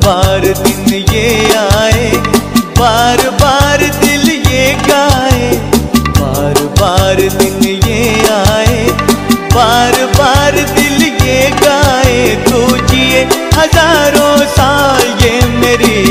बार दिन ये आए, बार बार दिल ये गाए, बार बार दिन ये आए, बार बार दिल ये गाए। तू जिए हजारों साल ये मेरी